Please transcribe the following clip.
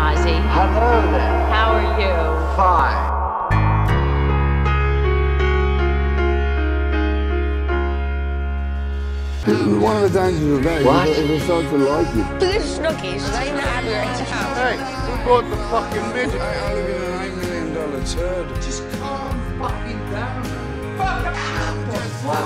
Ozzy. Hello there. How are you? Fine. One of the dangers of that What? is if they start to like you. Live snookies, I'm not happy right now. Hey, who bought the fucking midget? I live in an $8 million turd. Just calm fucking down. Fuck!